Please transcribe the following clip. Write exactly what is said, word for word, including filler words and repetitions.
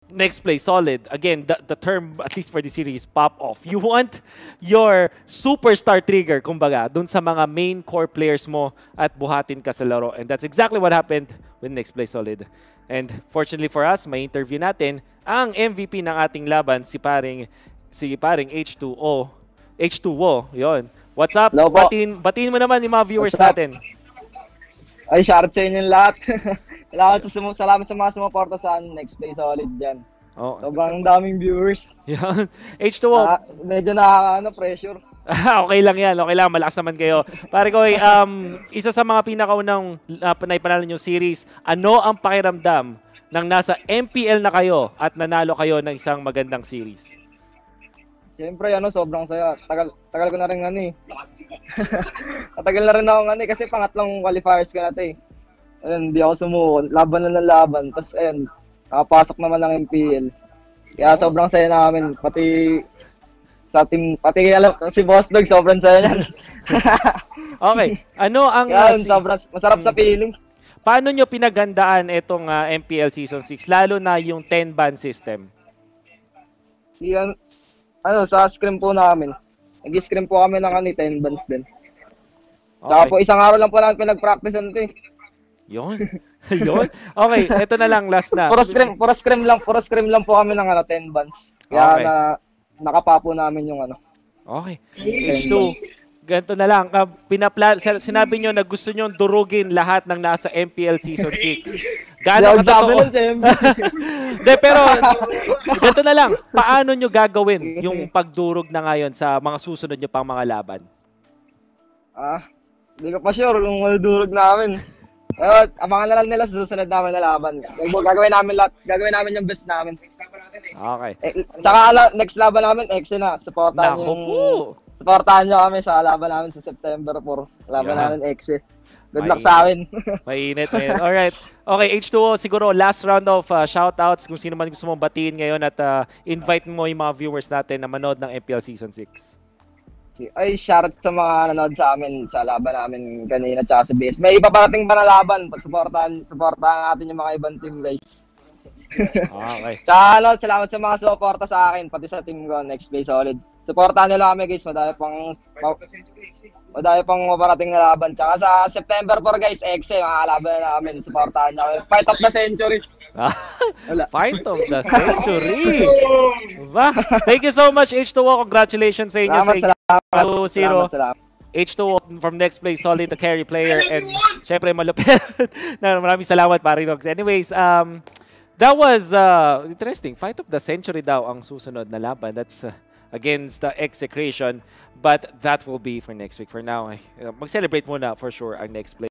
next play solid. Again, the, the term, at least for the series, pop off. You want your superstar trigger, kumbaga, dun sa mga main core players mo at buhatin ka sa laro. And that's exactly what happened with next play solid. And fortunately for us, may interview natin ang M V P ng ating laban, si paring, si paring H two O. H two wo, yon. What's up? Hello po. Batiin, batiin mo naman yung mga viewers What's up? natin. Ay, shoutout sa inyo lahat. Salamat sa, sumu- salamat sa mga sumuporta sa Next Play Solid dyan. Oh. Sobrang daming viewers. Yan. H two wo. Ah, medyo nakaka-ano, pressure. Okay lang yan. Okay lang. Malakas naman kayo. Pare ko, um, isa sa mga pinakaunang uh, naipanalo yung series, ano ang pakiramdam nang nasa M P L na kayo at nanalo kayo ng isang magandang series? Siyempre, ano, sobrang saya. Tagal, tagal ko na rin ano eh. Tagal na rin ako ano eh, kasi pangatlong qualifiers ko natin eh. Ayun, hindi ako sumuko. Laban na ng laban. Tapos, ayun, nakapasok naman ng M P L. Kaya sobrang saya namin. Pati sa team, pati alam, si Boss Dog, sobrang saya niyan. Okay. Ano ang... Kaya, uh, si- sobrang, masarap sa feeling. Paano nyo pinagandaan itong uh, M P L Season six, lalo na yung ten ban system? Yan, ano, sa scrim po namin. Nag-scrim po kami ng ano, ten bans din. Tsaka Okay. po, isang araw lang po namin pinag-practice ito eh. Yun. Yun. Okay, ito na lang, last na. Puro scrim, puro scrim lang, puro scrim lang po kami ng ano, ten bans. Kaya Okay. na, nakapapo namin yung ano. Okay. H two, ganito na lang. Uh, pinapla sinabi nyo na gusto nyo durugin lahat ng nasa M P L Season six. Gaano Hindi ako sabi katotoo? nun sa M V P. De, pero ganito na lang. Paano nyo gagawin yung pagdurog na ngayon sa mga susunod nyo pang mga laban? Ah, hindi ko pa sure kung madudurog namin. Pero abangan na lang nila sa susunod namin na laban. Gagawin namin lahat, gagawin namin yung best namin. Okay. Eh, tsaka ala- next laban namin, X na. Supportahan Nako yung... po. Supportahan nyo kami sa laban namin sa September four. Laban Yeah. namin X eh. Good May- luck sa amin. Mainit, mainit. Alright. Okay, H two O, siguro last round of uh, shoutouts kung sino man gusto mong batiin ngayon at uh, invite mo yung mga viewers natin na manood ng M P L Season six. Ay, shoutout sa mga nanood sa amin sa laban namin kanina tsaka sa B S B. May ipaparating pa na laban. Supportahan, supportahan natin yung mga ibang team, guys. Okay. Tsaka ano, salamat sa mga suporta sa akin, pati sa team ko, Next Play Solid. Supportahan nyo lang kami, guys. Madami pang, ma- madami pang maparating na laban. Tsaka sa September four, guys, X eh, mga laban na namin. Supportahan nyo kami. Fight of the century. Wala. Fight of the century. Diba? Thank you so much, H two O. Congratulations sa inyo. Salamat, sa salamat. two zero. Salamat, salamat. H two O from Next Play Solid, the carry player. And syempre, malupit. na, maraming salamat, pare dogs. Anyways, um, that was uh, interesting. Fight of the century daw ang susunod na laban. That's uh, against the Execration. But that will be for next week. For now, uh, mag-celebrate muna for sure ang Next Play.